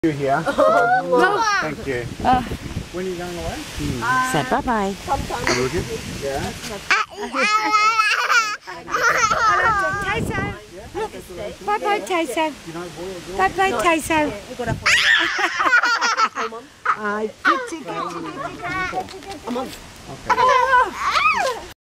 You here? Oh, thank you. When are you going away? Say bye-bye. Yeah. Bye-bye, Taizo. Bye-bye, Taizo. Ay, kitty, kitty, kitty. Okay.